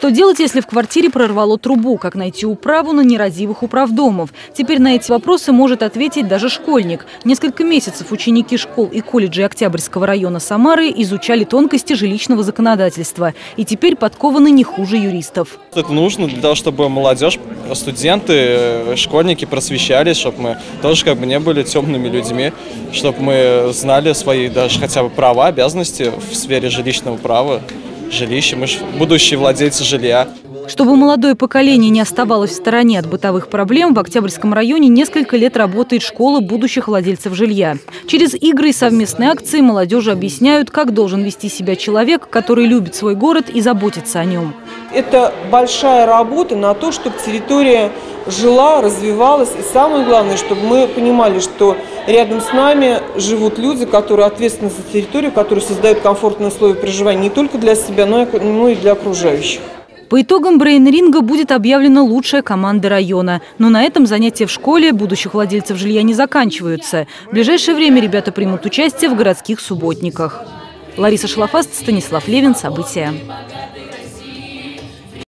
Что делать, если в квартире прорвало трубу? Как найти управу на нерадивых управдомов? Теперь на эти вопросы может ответить даже школьник. Несколько месяцев ученики школ и колледжей Октябрьского района Самары изучали тонкости жилищного законодательства. И теперь подкованы не хуже юристов. Это нужно для того, чтобы молодежь, студенты, школьники просвещались, чтобы мы тоже не были темными людьми, чтобы мы знали свои даже хотя бы права, обязанности в сфере жилищного права. Жилище, мы же будущие владельцы жилья. Чтобы молодое поколение не оставалось в стороне от бытовых проблем, в Октябрьском районе несколько лет работает школа будущих владельцев жилья. Через игры и совместные акции молодежи объясняют, как должен вести себя человек, который любит свой город и заботится о нем. Это большая работа на то, чтобы территория жила, развивалась. И самое главное, чтобы мы понимали, что рядом с нами живут люди, которые ответственны за территорию, которые создают комфортные условия проживания не только для себя, но и для окружающих. По итогам брейн-ринга будет объявлена лучшая команда района. Но на этом занятия в школе будущих владельцев жилья не заканчиваются. В ближайшее время ребята примут участие в городских субботниках. Лариса Шлафаст, Станислав Левин. События.